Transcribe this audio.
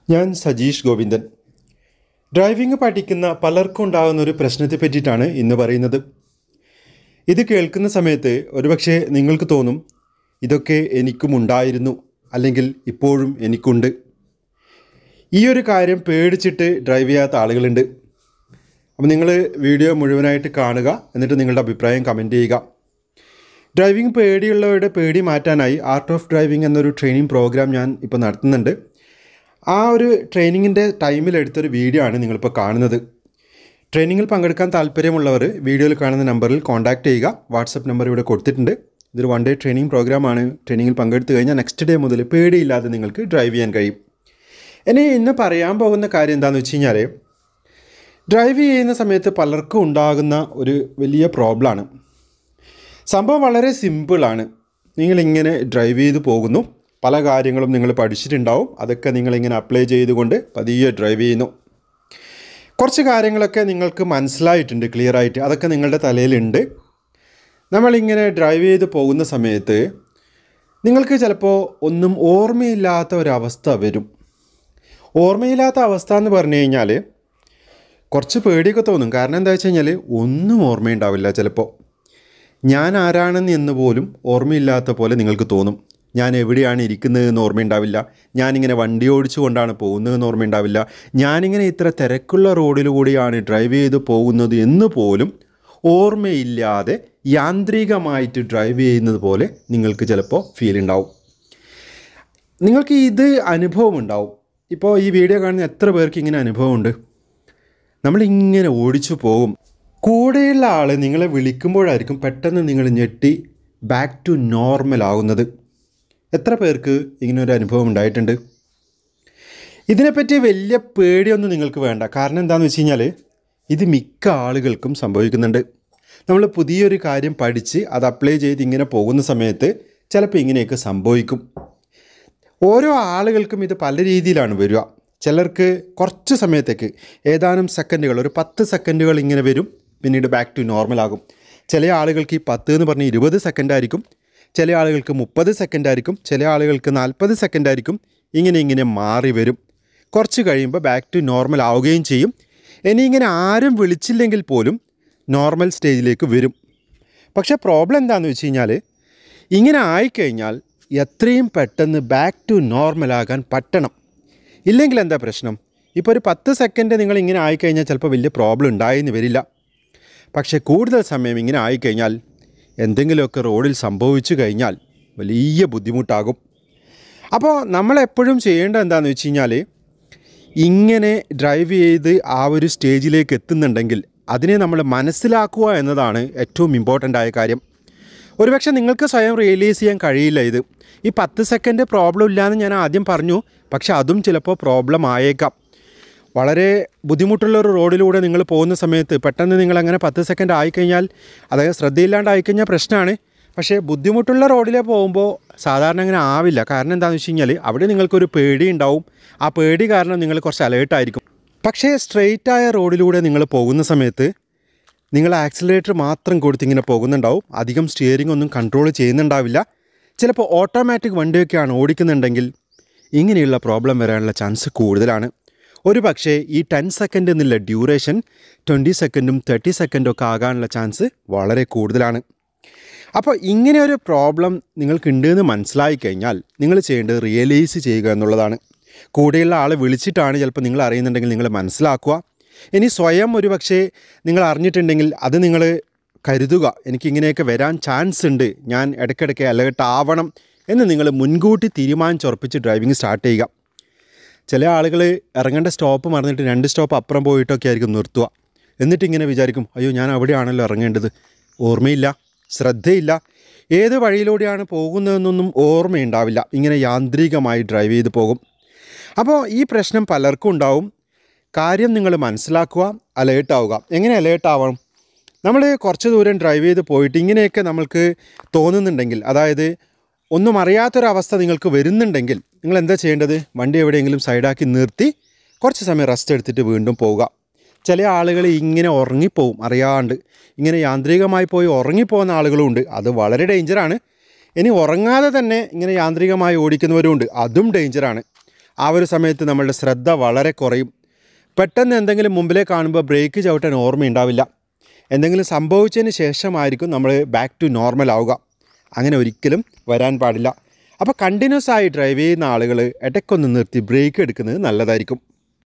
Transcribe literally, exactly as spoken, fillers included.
ഞാൻ സജീഷ് ഗോവിന്ദൻ. ഡ്രൈവിംഗ് പഠിക്കുന്ന പലർക്കും ഉണ്ടാകുന്ന ഒരു പ്രശ്നത്തെ പറ്റിയിട്ടാണ് ഇന്ന് പറയുന്നത്. ഇത് കേൾക്കുന്ന സമയത്ത് ഒരുപക്ഷെ നിങ്ങൾക്ക് തോന്നും, ഇതൊക്കെ എനിക്കും ഉണ്ടായിരുന്നു, അല്ലെങ്കിൽ ഇപ്പോഴും എനിക്കുണ്ട്. ഈ ഒരു കാര്യം പേടിച്ചിട്ട് ഡ്രൈവ് ചെയ്യാത്ത ആളുകളുണ്ട്. അപ്പോൾ നിങ്ങൾ വീഡിയോ മുഴുവനായിട്ട് കാണുക, എന്നിട്ട് നിങ്ങളുടെ അഭിപ്രായം കമൻറ്റ് ചെയ്യുക. ഡ്രൈവിംഗ് പേടിയുള്ളവരുടെ പേടി മാറ്റാനായി ആർട്ട് ഓഫ് ഡ്രൈവിംഗ് എന്നൊരു ട്രെയിനിങ് പ്രോഗ്രാം ഞാൻ ഇപ്പോൾ നടത്തുന്നുണ്ട്. ആ ഒരു ട്രെയിനിങ്ങിൻ്റെ ടൈമിലെടുത്തൊരു വീഡിയോ ആണ് നിങ്ങളിപ്പോൾ കാണുന്നത്. ട്രെയിനിങ്ങിൽ പങ്കെടുക്കാൻ താല്പര്യമുള്ളവർ വീഡിയോയിൽ കാണുന്ന നമ്പറിൽ കോൺടാക്റ്റ് ചെയ്യുക. വാട്സപ്പ് നമ്പർ ഇവിടെ കൊടുത്തിട്ടുണ്ട്. ഇതൊരു വൺ ഡേ ട്രെയിനിങ് പ്രോഗ്രാമാണ്. ട്രെയിനിങ്ങിൽ പങ്കെടുത്തു കഴിഞ്ഞാൽ നെക്സ്റ്റ് ഡേ മുതൽ പേടിയില്ലാതെ നിങ്ങൾക്ക് ഡ്രൈവ് ചെയ്യാൻ കഴിയും. ഇനി ഇന്ന് പറയാൻ പോകുന്ന കാര്യം എന്താണെന്ന് വെച്ച് കഴിഞ്ഞാൽ, ഡ്രൈവ് ചെയ്യുന്ന സമയത്ത് പലർക്കും ഉണ്ടാകുന്ന ഒരു വലിയ പ്രോബ്ലമാണ്. സംഭവം വളരെ സിമ്പിളാണ്. നിങ്ങളിങ്ങനെ ഡ്രൈവ് ചെയ്ത് പോകുന്നു, പല കാര്യങ്ങളും നിങ്ങൾ പഠിച്ചിട്ടുണ്ടാവും. അതൊക്കെ നിങ്ങളിങ്ങനെ അപ്ലൈ ചെയ്തുകൊണ്ട് പതിയെ ഡ്രൈവ് ചെയ്യുന്നു. കുറച്ച് കാര്യങ്ങളൊക്കെ നിങ്ങൾക്ക് മനസ്സിലായിട്ടുണ്ട്, ക്ലിയറായിട്ട്. അതൊക്കെ നിങ്ങളുടെ തലയിലുണ്ട്. നമ്മളിങ്ങനെ ഡ്രൈവ് ചെയ്ത് പോകുന്ന സമയത്ത് നിങ്ങൾക്ക് ചിലപ്പോൾ ഒന്നും ഓർമ്മയില്ലാത്ത ഒരവസ്ഥ വരും. ഓർമ്മയില്ലാത്ത അവസ്ഥ എന്ന് പറഞ്ഞു കഴിഞ്ഞാൽ കുറച്ച് പേടിയൊക്കെ തോന്നും. കാരണം എന്താ വെച്ച് കഴിഞ്ഞാൽ ഒന്നും ഓർമ്മയുണ്ടാവില്ല. ചിലപ്പോൾ ഞാൻ ആരാണെന്ന് എന്ന് പോലും ഓർമ്മയില്ലാത്ത പോലെ നിങ്ങൾക്ക് തോന്നും. ഞാൻ എവിടെയാണ് ഇരിക്കുന്നതെന്ന് ഓർമ്മയുണ്ടാവില്ല. ഞാനിങ്ങനെ വണ്ടി ഓടിച്ചു കൊണ്ടാണ് പോകുന്നതെന്ന് ഓർമ്മയുണ്ടാവില്ല. ഞാനിങ്ങനെ ഇത്ര തിരക്കുള്ള റോഡിലൂടെയാണ് ഡ്രൈവ് ചെയ്ത് പോകുന്നത് എന്ന് പോലും ഓർമ്മയില്ലാതെ യാന്ത്രികമായിട്ട് ഡ്രൈവ് ചെയ്യുന്നത് പോലെ നിങ്ങൾക്ക് ചിലപ്പോൾ ഫീൽ ഉണ്ടാവും. നിങ്ങൾക്ക് ഇത് അനുഭവം ഉണ്ടാവും. ഇപ്പോൾ ഈ വീഡിയോ കാണുന്ന എത്ര പേർക്ക് ഇങ്ങനെ അനുഭവമുണ്ട്? നമ്മളിങ്ങനെ ഓടിച്ചു പോകും. കൂടെയുള്ള ആൾ നിങ്ങളെ വിളിക്കുമ്പോഴായിരിക്കും പെട്ടെന്ന് നിങ്ങൾ ഞെട്ടി ബാക്ക് ടു നോർമൽ ആകുന്നത്. എത്ര പേർക്ക് ഇങ്ങനൊരു അനുഭവം ഉണ്ടായിട്ടുണ്ട്? ഇതിനെപ്പറ്റി വലിയ പേടിയൊന്നും നിങ്ങൾക്ക് വേണ്ട. കാരണം എന്താണെന്ന് വെച്ച് കഴിഞ്ഞാൽ ഇത് മിക്ക ആളുകൾക്കും സംഭവിക്കുന്നുണ്ട്. നമ്മൾ പുതിയൊരു കാര്യം പഠിച്ച് അത് അപ്ലൈ ചെയ്ത് ഇങ്ങനെ പോകുന്ന സമയത്ത് ചിലപ്പോൾ ഇങ്ങനെയൊക്കെ സംഭവിക്കും. ഓരോ ആളുകൾക്കും ഇത് പല രീതിയിലാണ് വരിക. ചിലർക്ക് കുറച്ച് സമയത്തേക്ക്, ഏതാനും സെക്കൻഡുകൾ, ഒരു പത്ത് സെക്കൻഡുകൾ ഇങ്ങനെ വരും, പിന്നീട് ബാക്ക് ടു നോർമൽ ആകും. ചില ആളുകൾക്ക് ഈ പത്ത് എന്ന് പറഞ്ഞ് ഇരുപത് സെക്കൻഡ് ആയിരിക്കും, ചില ആളുകൾക്ക് മുപ്പത് സെക്കൻഡ് ആയിരിക്കും, ചില ആളുകൾക്ക് നാൽപ്പത് സെക്കൻഡ് ആയിരിക്കും. ഇങ്ങനെ ഇങ്ങനെ മാറി വരും. കുറച്ച് കഴിയുമ്പോൾ ബാക്ക് ടു നോർമൽ ആവുകയും ചെയ്യും. ഇനി ഇങ്ങനെ ആരും വിളിച്ചില്ലെങ്കിൽ പോലും നോർമൽ സ്റ്റേജിലേക്ക് വരും. പക്ഷേ പ്രോബ്ലം എന്താണെന്ന് വെച്ച് കഴിഞ്ഞാൽ, ഇങ്ങനെ ആയിക്കഴിഞ്ഞാൽ എത്രയും പെട്ടെന്ന് ബാക്ക് ടു നോർമലാകാൻ പറ്റണം. ഇല്ലെങ്കിൽ എന്താ പ്രശ്നം? ഇപ്പോൾ ഒരു പത്ത് സെക്കൻഡ് നിങ്ങൾ ഇങ്ങനെ ആയിക്കഴിഞ്ഞാൽ ചിലപ്പോൾ വലിയ പ്രോബ്ലം ഉണ്ടായെന്ന് വരില്ല. പക്ഷേ കൂടുതൽ സമയം ഇങ്ങനെ ആയിക്കഴിഞ്ഞാൽ എന്തെങ്കിലുമൊക്കെ റോഡിൽ സംഭവിച്ചു കഴിഞ്ഞാൽ വലിയ ബുദ്ധിമുട്ടാകും. അപ്പോൾ നമ്മളെപ്പോഴും ചെയ്യേണ്ടത് എന്താണെന്ന് വെച്ച് കഴിഞ്ഞാൽ, ഇങ്ങനെ ഡ്രൈവ് ചെയ്ത് ആ ഒരു സ്റ്റേജിലേക്ക് എത്തുന്നുണ്ടെങ്കിൽ അതിനെ നമ്മൾ മനസ്സിലാക്കുക എന്നതാണ് ഏറ്റവും ഇമ്പോർട്ടൻ്റ് ആയ കാര്യം. ഒരുപക്ഷെ നിങ്ങൾക്ക് സ്വയം റിയലൈസ് ചെയ്യാൻ കഴിയില്ല ഇത്. ഈ പത്ത് സെക്കൻഡ് പ്രോബ്ലം ഇല്ലയെന്ന് ഞാൻ ആദ്യം പറഞ്ഞു, പക്ഷെ അതും ചിലപ്പോൾ പ്രോബ്ലം ആയേക്കാം. വളരെ ബുദ്ധിമുട്ടുള്ള ഒരു റോഡിലൂടെ നിങ്ങൾ പോകുന്ന സമയത്ത് പെട്ടെന്ന് നിങ്ങളങ്ങനെ പത്ത് സെക്കൻഡ് ആയിക്കഴിഞ്ഞാൽ, അതായത് ശ്രദ്ധയില്ലാണ്ട് ആയിക്കഴിഞ്ഞാൽ പ്രശ്നമാണ്. പക്ഷേ ബുദ്ധിമുട്ടുള്ള റോഡിൽ പോകുമ്പോൾ സാധാരണ അങ്ങനെ ആവില്ല. കാരണം എന്താണെന്ന് വെച്ച് കഴിഞ്ഞാൽ അവിടെ നിങ്ങൾക്കൊരു പേടി ഉണ്ടാവും. ആ പേടി കാരണം നിങ്ങൾ കുറച്ച് അലേർട്ടായിരിക്കും. പക്ഷേ സ്ട്രെയിറ്റായ റോഡിലൂടെ നിങ്ങൾ പോകുന്ന സമയത്ത് നിങ്ങൾ ആക്സിലറേറ്റർ മാത്രം കൊടുത്തിങ്ങനെ പോകുന്നുണ്ടാവും. അധികം സ്റ്റിയറിംഗ് ഒന്നും കൺട്രോൾ ചെയ്യുന്നുണ്ടാവില്ല. ചിലപ്പോൾ ഓട്ടോമാറ്റിക് വണ്ടിയൊക്കെയാണ് ഓടിക്കുന്നുണ്ടെങ്കിൽ ഇങ്ങനെയുള്ള പ്രോബ്ലം വരാനുള്ള ചാൻസ് കൂടുതലാണ്. ഒരു പക്ഷേ ഈ ടെൻ സെക്കൻഡ് എന്നുള്ള ഡ്യൂറേഷൻ ട്വൻറ്റി സെക്കൻഡും തേർട്ടി സെക്കൻഡും ഒക്കെ ആകാനുള്ള ചാൻസ് വളരെ കൂടുതലാണ്. അപ്പോൾ ഇങ്ങനെ ഒരു പ്രോബ്ലം നിങ്ങൾക്കുണ്ടെന്ന് മനസ്സിലായി കഴിഞ്ഞാൽ നിങ്ങൾ ചെയ്യേണ്ടത് റിയലൈസ് ചെയ്യുക എന്നുള്ളതാണ്. കൂടെയുള്ള ആളെ വിളിച്ചിട്ടാണ് ചിലപ്പോൾ നിങ്ങൾ അറിയുന്നുണ്ടെങ്കിൽ നിങ്ങൾ മനസ്സിലാക്കുക. ഇനി സ്വയം ഒരു പക്ഷേ നിങ്ങൾ അറിഞ്ഞിട്ടുണ്ടെങ്കിൽ അത് നിങ്ങൾ കരുതുക, എനിക്കിങ്ങനെയൊക്കെ വരാൻ ചാൻസ് ഉണ്ട്, ഞാൻ ഇടയ്ക്കിടയ്ക്ക് അലേർട്ട് ആവണം എന്ന് നിങ്ങൾ മുൻകൂട്ടി തീരുമാനിച്ചുറപ്പിച്ച് ഡ്രൈവിംഗ് സ്റ്റാർട്ട് ചെയ്യുക. ചില ആളുകൾ ഇറങ്ങേണ്ട സ്റ്റോപ്പ് മറന്നിട്ട് രണ്ട് സ്റ്റോപ്പ് അപ്പുറം പോയിട്ടൊക്കെ ആയിരിക്കും നിർത്തുക. എന്നിട്ട് ഇങ്ങനെ വിചാരിക്കും, അയ്യോ ഞാൻ അവിടെയാണല്ലോ ഇറങ്ങേണ്ടത്. ഓർമ്മയില്ല, ശ്രദ്ധയില്ല, ഏത് വഴിയിലൂടെയാണ് പോകുന്നതെന്നൊന്നും ഓർമ്മയുണ്ടാവില്ല. ഇങ്ങനെ യാന്ത്രികമായി ഡ്രൈവ് ചെയ്ത് പോകും. അപ്പോൾ ഈ പ്രശ്നം പലർക്കും ഉണ്ടാവും. കാര്യം നിങ്ങൾ മനസ്സിലാക്കുക, അലേർട്ടാവുക. എങ്ങനെ അലേർട്ടാവണം? നമ്മൾ കുറച്ച് ദൂരം ഡ്രൈവ് ചെയ്ത് പോയിട്ട് ഇങ്ങനെയൊക്കെ നമ്മൾക്ക് തോന്നുന്നുണ്ടെങ്കിൽ, അതായത് ഒന്നും അറിയാത്തൊരവസ്ഥ നിങ്ങൾക്ക് വരുന്നുണ്ടെങ്കിൽ നിങ്ങൾ എന്താ ചെയ്യേണ്ടത്? വണ്ടി എവിടെയെങ്കിലും സൈഡാക്കി നിർത്തി കുറച്ച് സമയം റെസ്റ്റ് എടുത്തിട്ട് വീണ്ടും പോവുക. ചില ആളുകൾ ഇങ്ങനെ ഉറങ്ങിപ്പോവും അറിയാണ്ട്. ഇങ്ങനെ യാന്ത്രികമായി പോയി ഉറങ്ങിപ്പോകുന്ന ആളുകളുമുണ്ട്. അത് വളരെ ഡേഞ്ചറാണ്. ഇനി ഉറങ്ങാതെ തന്നെ ഇങ്ങനെ യാന്ത്രികമായി ഓടിക്കുന്നവരുമുണ്ട്. അതും ഡേഞ്ചറാണ്. ആ ഒരു സമയത്ത് നമ്മളുടെ ശ്രദ്ധ വളരെ കുറയും. പെട്ടെന്ന് എന്തെങ്കിലും മുമ്പിലേക്ക് കാണുമ്പോൾ ബ്രേക്ക് ചവിട്ടാൻ ഓർമ്മയുണ്ടാവില്ല. എന്തെങ്കിലും സംഭവിച്ചതിന് ശേഷമായിരിക്കും നമ്മൾ ബാക്ക് ടു നോർമൽ ആവുക. അങ്ങനെ ഒരിക്കലും വരാൻ പാടില്ല. അപ്പോൾ കണ്ടിന്യൂസ് ആയി ഡ്രൈവ് ചെയ്യുന്ന ആളുകൾ ഇടയ്ക്കൊന്ന് നിർത്തി ബ്രേക്ക് എടുക്കുന്നത് നല്ലതായിരിക്കും.